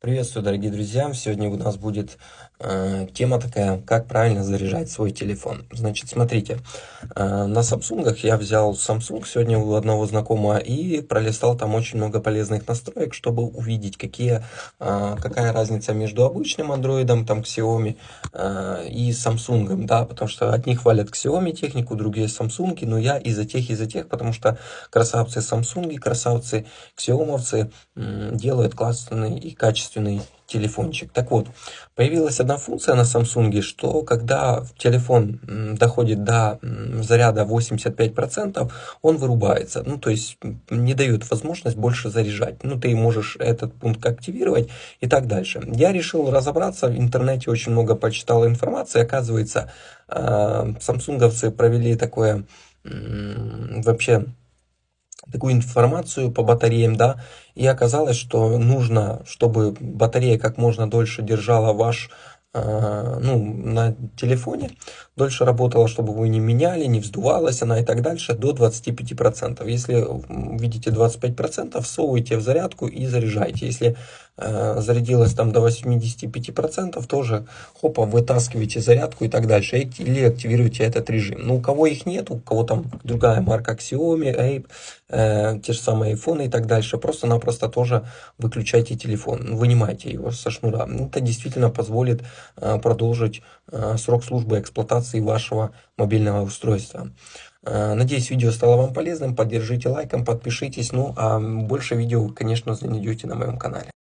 Приветствую, дорогие друзья! Сегодня у нас будет тема такая, как правильно заряжать свой телефон. Значит, смотрите, на Samsung я взял Samsung сегодня у одного знакомого и пролистал там очень много полезных настроек, чтобы увидеть, какая разница между обычным андроидом, там Xiaomi и Samsung, да, потому что одни хвалят Xiaomi технику, другие Samsung, но я и за тех, потому что красавцы Samsung, красавцы Xiaomi делают классный и качественный телефончик. Так вот, появилась одна функция на Samsung, что когда телефон доходит до заряда 85%, он вырубается. Ну, то есть не дает возможность больше заряжать. Ну, ты можешь этот пункт активировать и так дальше. Я решил разобраться, в интернете очень много почитал информации. Оказывается, самсунговцы провели вообще такую информацию по батареям, да, и оказалось, что нужно, чтобы батарея как можно дольше держала на телефоне, дольше работала, чтобы вы не меняли, не вздувалась она и так дальше, до 25%. Если видите 25%, всовывайте в зарядку и заряжайте. Если зарядилась там до 85%, тоже хопа, вытаскиваете зарядку и так дальше, или активируйте этот режим. Ну, у кого их нет, у кого там другая марка Xiaomi, Ape, те же самые iPhone и так дальше, просто-напросто тоже выключайте телефон, вынимайте его со шнура. Это действительно позволит продолжить срок службы эксплуатации вашего мобильного устройства. Надеюсь, видео стало вам полезным. Поддержите лайком, подпишитесь. Ну, а больше видео вы, конечно, найдете на моем канале.